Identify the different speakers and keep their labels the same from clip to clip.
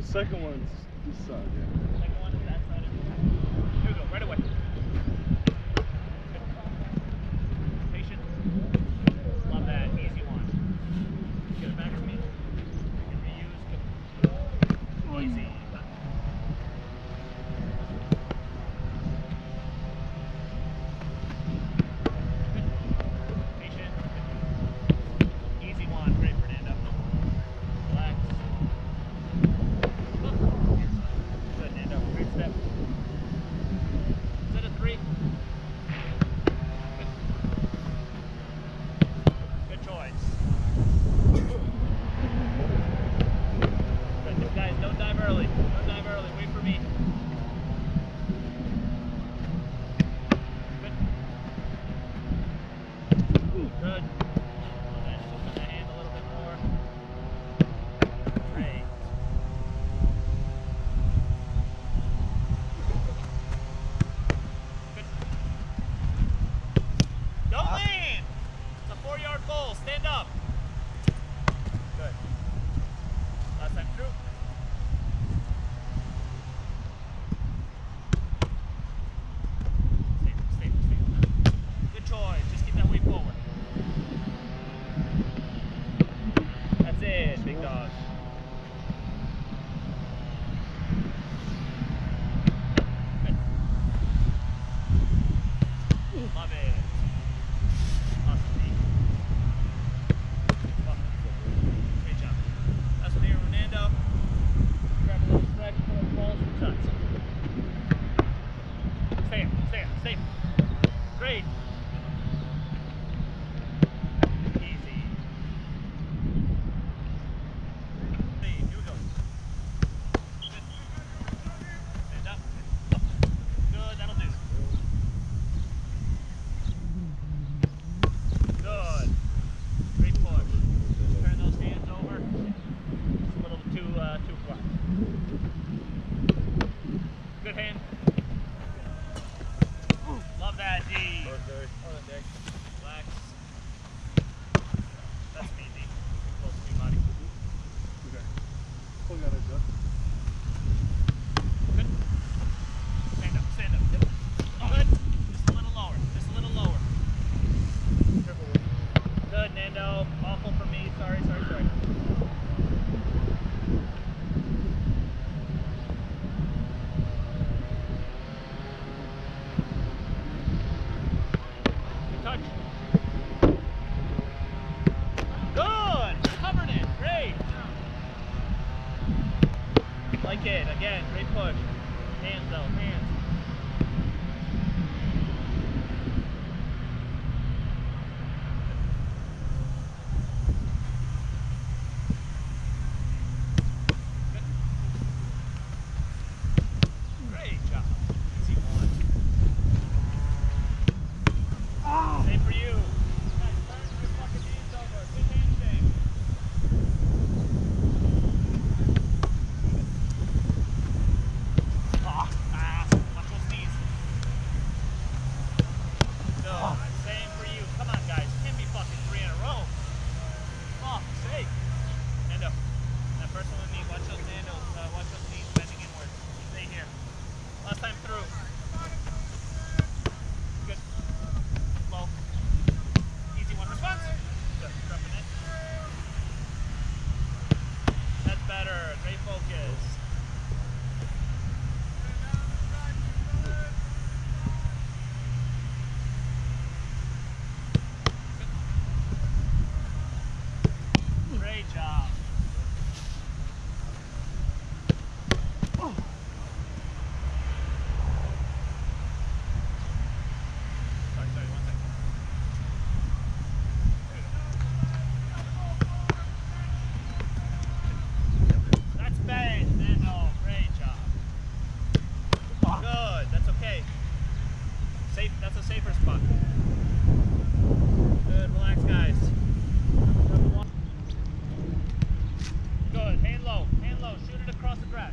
Speaker 1: second one's this side, yeah.
Speaker 2: Second one is that side. Here we go, right away. Patient. Love that. Easy one. Get it back to me. Can reuse. Easy. Patient. Easy one. Great, Fernando. Relax. Good, Nando. Great step. Is that a 3? Good choice. Good, guys, don't dive early. Don't dive early. Wait for me. Good. Good. Just open the hand a little bit more. Great. Good. Don't lean! It's a 4-yard goal. Stand up. Good. Last time through. Stay. Good choice. Just keep that weight forward. That's it, big dog. Good. Love it. Awesome, Pete. Great job. That's what here, Fernando. Grab a little stretch, pull up balls from shots. Stay. Great. Easy. Hey, here we go. Good. Stand up. Good, that'll do. Good. Great push. Turn those hands over. Just a little too flat. Good hand. Love that, D. Relax. That's me, D. Close to me, buddy.
Speaker 1: Okay. Pull that adjust.
Speaker 2: Good. Stand up. Yep. Good. Just a little lower. Good, Nando. Awful for me. Sorry. Good touch. Good. Covered it. Great. Like it. Again, great push. Hands though. Hands. Great job. Easy one. Same for you. Guys, turn your fucking hands over. Good handshake. Watch those knees. Good. Same for you. Come on, guys. Can't be fucking 3 in a row. Fuck's sake. Nando. That first one with me. Watch those Nandos. Watch those knees bending inwards. Stay here. Last time through. Good. Low. Easy one response. Good. Dropping it. That's better. Great focus. Good. Great job. Sorry, 1 second. That's bang, Nando. Great job. Good, that's okay. Safe, that's a safer spot. Good, relax, guys. Good, hand low, shoot it across the grass.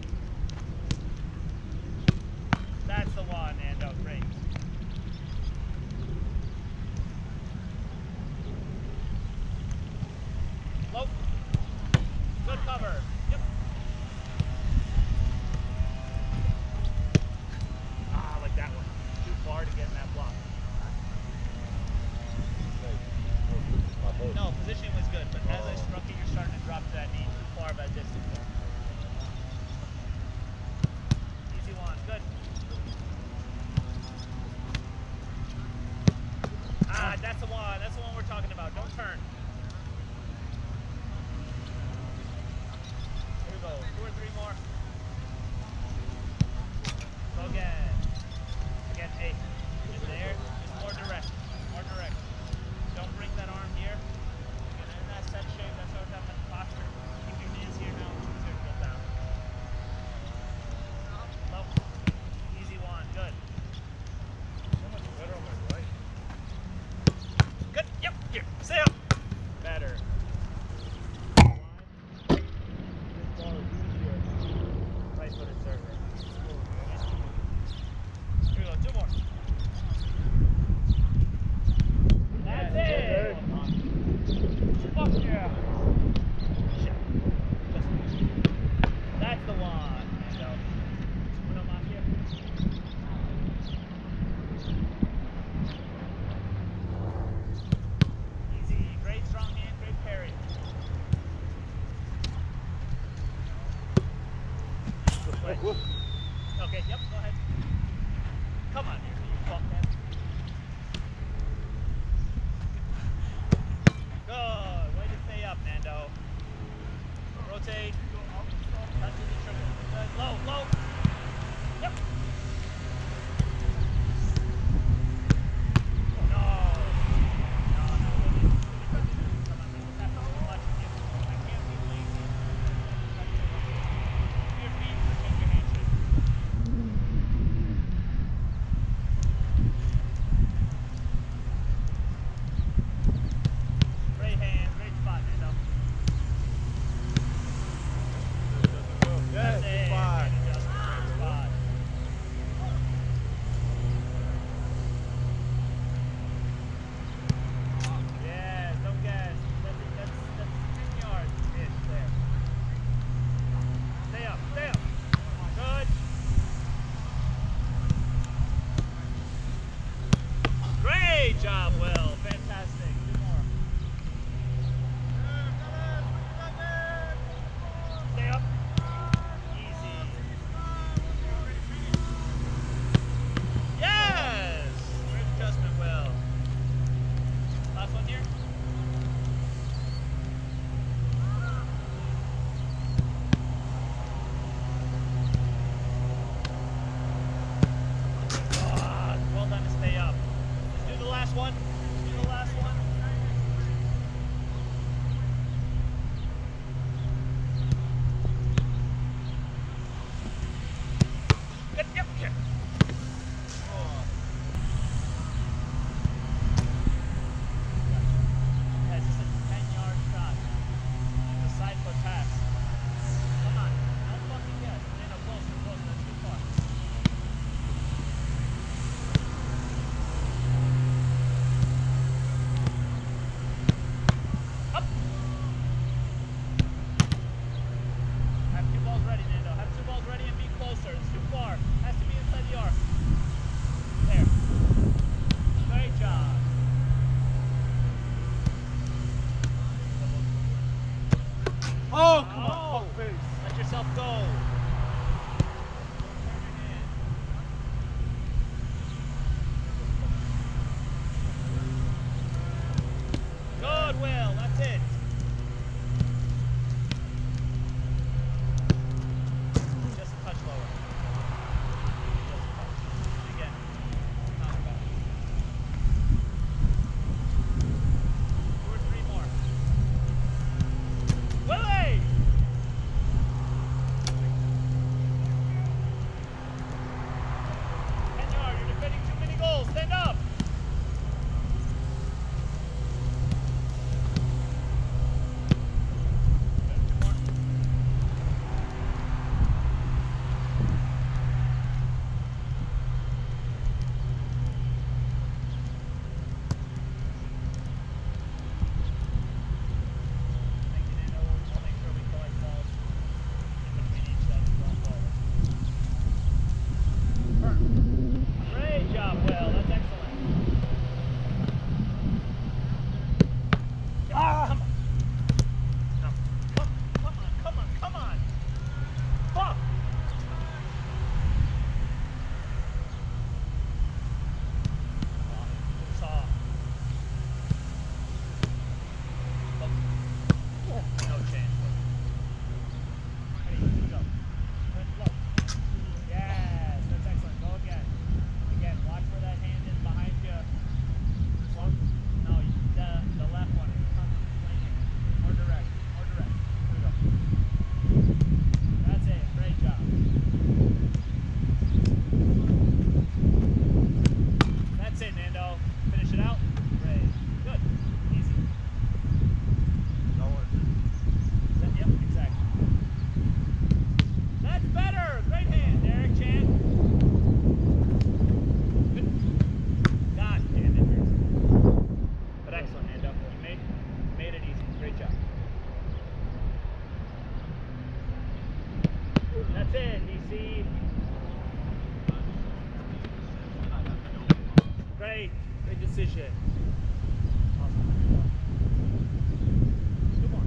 Speaker 2: That's the one, Nando, great. Low. Good cover. Yep. Come on, here, you fuckhead. Good. Way to stay up, Nando. Rotate. Touch the trigger. Good. Low, low. Yep. No. No, no. Come on, man. That's too much. I can't be lazy. Move your feet or take your handshake. Great hand. Great spot, Nando.
Speaker 1: Yes,
Speaker 2: That's it.
Speaker 1: spot.
Speaker 2: Great adjustment. Great spot. Yeah, don't guess. That's 10 yards-ish there. Stay up, stay up. Good. Great job, Will. Fantastic. Two more. Stay up. Easy. Yes! Great adjustment, Will. Last one here. Ah, well done to stay up. Let's do the last one. Let's do the last one. Good, yep, yep. Yeah, it's just a 10-yard shot. It's a side foot pass. Come on. Don't fucking guess. No, closer, closer. That's too far. Up. Have two balls ready, Nando. Have two balls ready and be closer. It's too far. Has to be inside the arc. There. Great job.
Speaker 1: Oh, come on,
Speaker 2: Oh,
Speaker 1: fuck face.
Speaker 2: let yourself go. Good, Will. That's it. Just a touch lower. Just a touch. Again. Not bad. 2 or 3 more. Willie! You're defending too many goals. Stand up. Good, 2 more. Thank you, Nando. We'll make sure we collect balls in between each set going forward. Great job, Will. That's excellent. Ah! Come on. No. Come on, come on, come on. Fuck! Saw. No chance. Ready, go. Good, low. Yes, that's excellent. Go again. Again, watch where that hand is behind you. One. No, the left one. More direct. More direct. Here we go. That's it. Great job. That's it, Nando. Finish it out. Great. Good. Easy. Yep, exactly. That's better. Great hand, Eric Chan. Good. God damn it. But excellent, Nando. You made it easy. Great job. That's it, DC. Great. Great decision. Awesome. 2 more.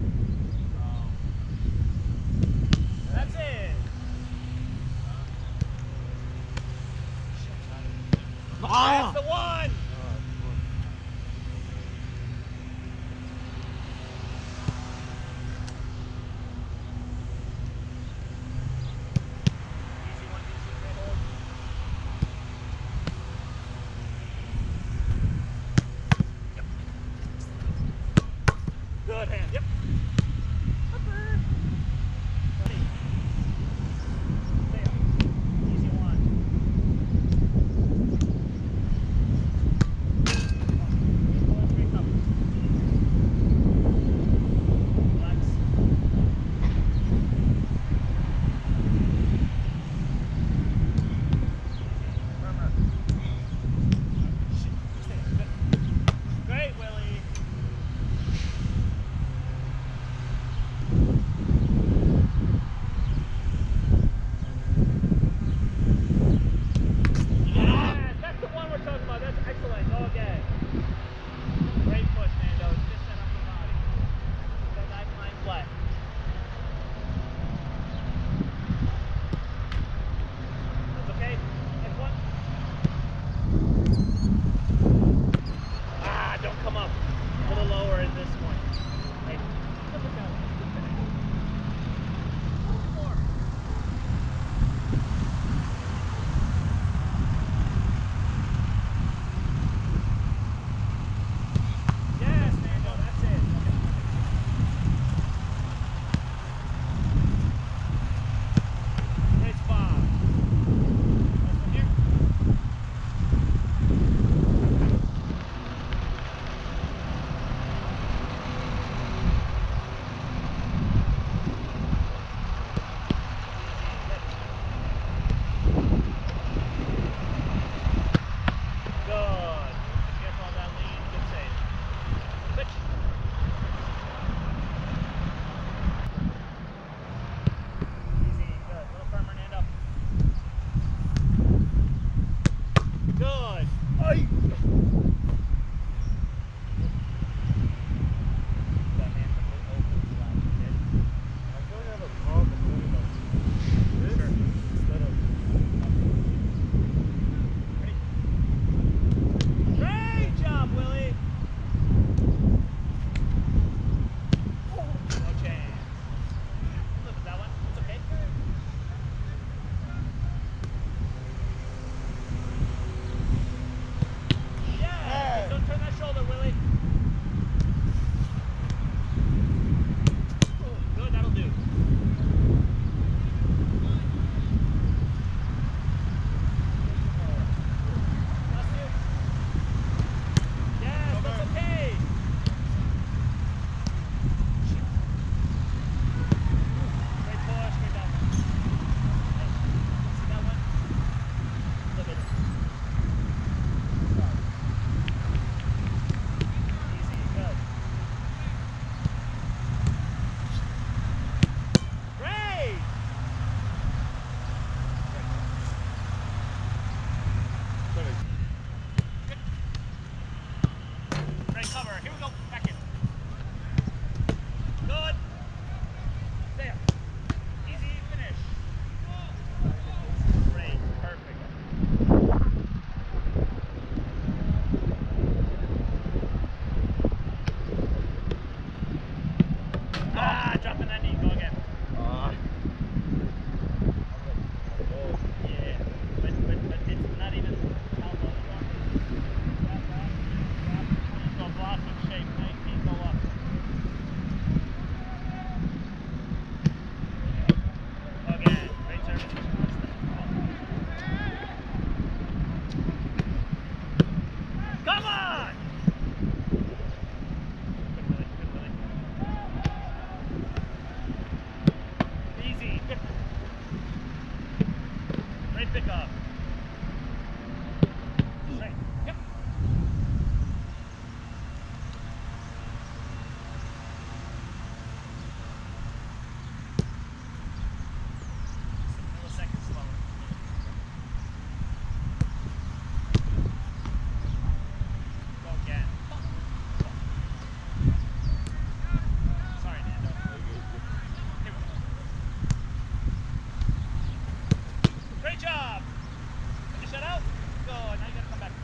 Speaker 2: That's it. That's the one! Easy one, easy, great hold. Yep. Good hand, yep. Upper. Ready. Stay up. Easy one. Great cover. Relax. Firmer. Stay up. Good. Great, Willie. Yes, that's the one we're talking about. That's excellent. Go again. Great push, Nando. It's just set up the body. That knife line flat. That's okay. Next one. Ah, don't come up. A little lower in this one. Hey, flip it down. More. Yes, Nando, that's it. Great spot. Last one here. Good. Careful on that lean. Good save. Switch. Easy. Good. Little firmer, Nando. Good. Ay. That man from the open slap, kid.
Speaker 1: I feel like I have a problem doing like this
Speaker 2: Sure.
Speaker 1: instead of.
Speaker 2: Ready? Great job, Willie. No chance. Look at that one. It's okay. Yeah. Don't turn that shoulder, Willie. Good. That'll do. Last two. Yes, that's okay. Great push, great down. Hey, see that one? Look at it. Easy, good. Great! Great cover. Here we go. Back in. Good. Stay up. Easy finish. Great. Perfect. Ah, dropping that knee. Go again. Yeah. But it's not even how low you are. Go block and shake. Nice feet go up. Again. Great service. Come on! Good Willie. Good Willie. Easy. Great pickup. Straight. Yep. Milliseconds slower. Go again. Sorry, Nando. Here we go. Great job. Finish that out. Good. Now you gotta come back.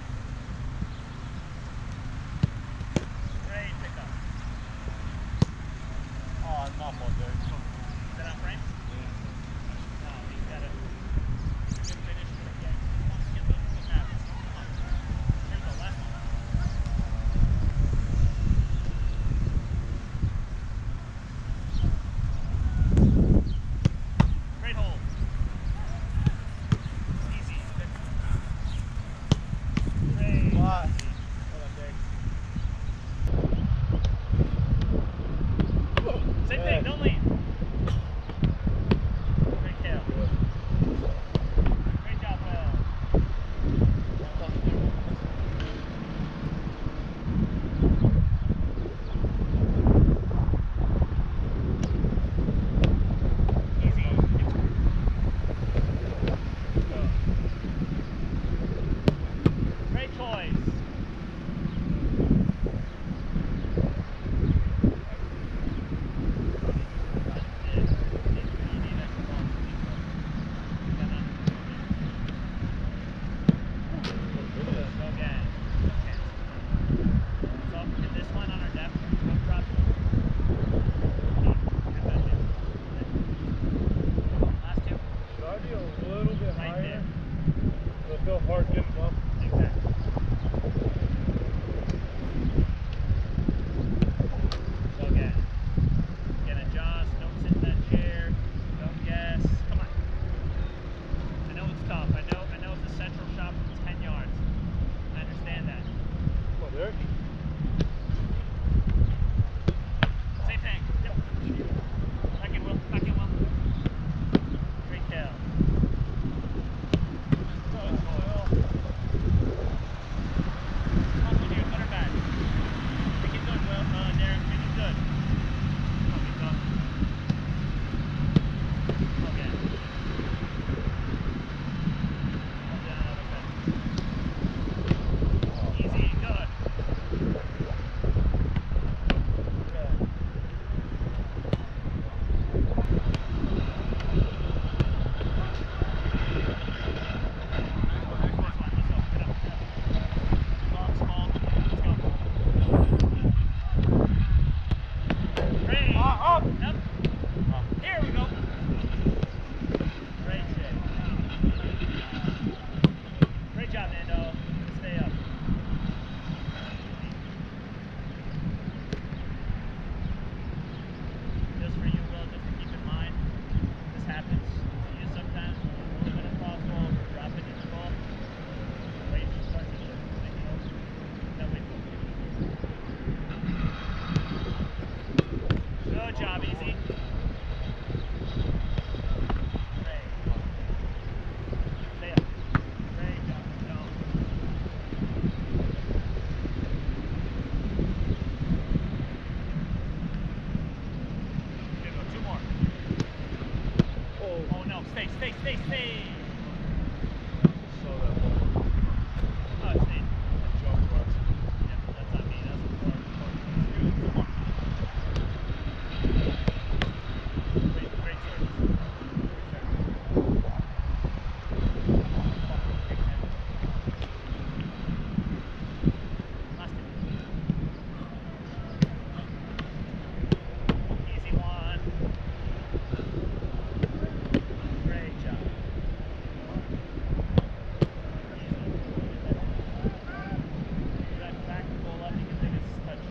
Speaker 1: go hard, getting tough.
Speaker 2: Exactly. So again, adjust, don't sit in that chair, don't guess. Come on. I know it's tough. I know it's a central shot from 10 yards. I understand that.
Speaker 1: Come on, Derek.
Speaker 2: Same thing. Yep. Back in, Will. Back in, Will. Great tail. How's one here? Good or bad? Make it good, Will. Derek, make it good. Okay, go. Okay. Hold down another bit. Easy, good. Good. Yep. Here we go. Great shit. Great job, Nando. Stay up. Just for you, Will, just to keep in mind, this happens to you sometimes when you're moving a crossbow, dropping in the ball. Right, you start to shift, making over. That way. Good job, easy. Great. Stay up. Great job. No. Here we go. Two more. Oh no. Stay.
Speaker 1: Saw that ball.
Speaker 2: Oh, stay.
Speaker 1: Jump runs.
Speaker 2: Yep, that's on me. That's important. Two more. Great service. Last two. Easy one. Great job. That back pull up, you can take a touch.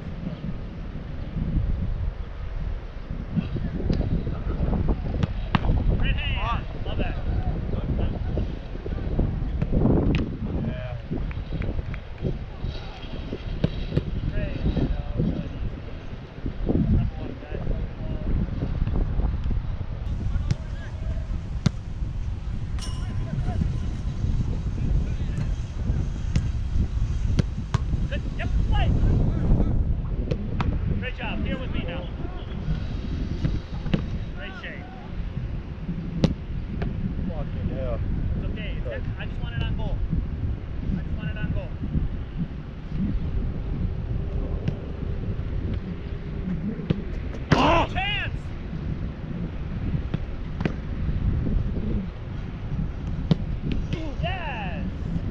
Speaker 2: Great hand. Love that.
Speaker 1: Yeah.
Speaker 2: Great. Good. Number one, guys. Number one. Good. Yep. Play. Great job. Here with me now. Great shape.
Speaker 1: Fucking hell.
Speaker 2: It's okay. I just want it on goal. Oh! Chance! Yes!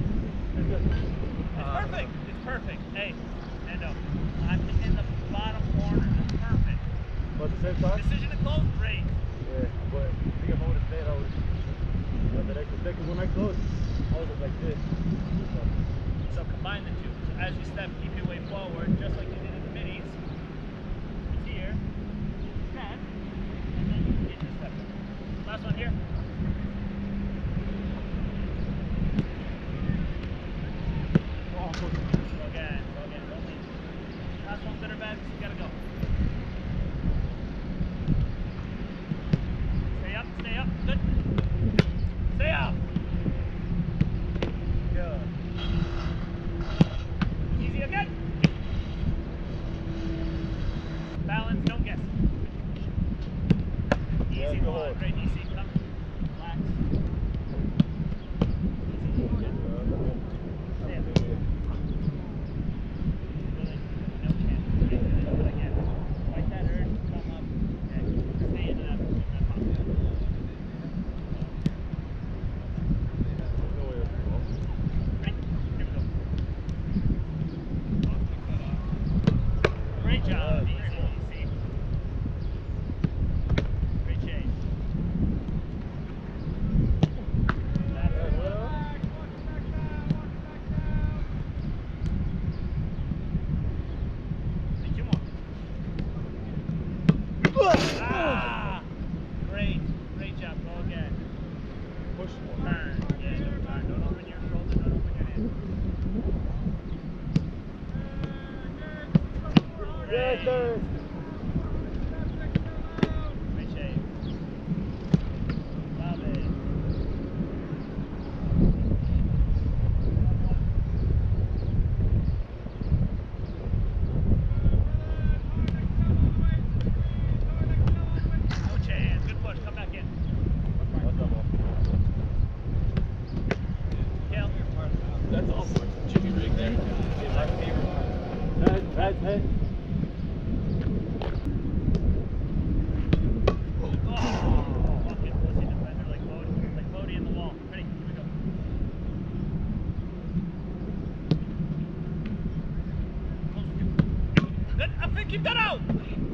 Speaker 2: It's perfect. It's perfect. Hey, Nando, I'm in the bottom corner. That's perfect.
Speaker 1: But at the same time?
Speaker 2: Decision to close, great.
Speaker 1: Yeah, but I think if I would have stayed, I would have done the next mistake. Because when I closed, I was like this.
Speaker 2: So combine the two. So as you step, keep your way forward, just like you did in the minis. It's here. You can. And then you can get your step. Last one here.
Speaker 1: Oh,
Speaker 2: Go again. Don't leave. Last one, good or bad, you gotta go. Stay up. Good. Stay up. Good. Easy again.
Speaker 1: third.
Speaker 2: Great shave. Love it. No chance. Good push. Come back in. Kill.
Speaker 3: That's all sorts of chicken rig there.
Speaker 1: Head.
Speaker 2: Oh, fucking pussy defender like Bodie in the wall. Ready? Here we go. Good. I think keep that out.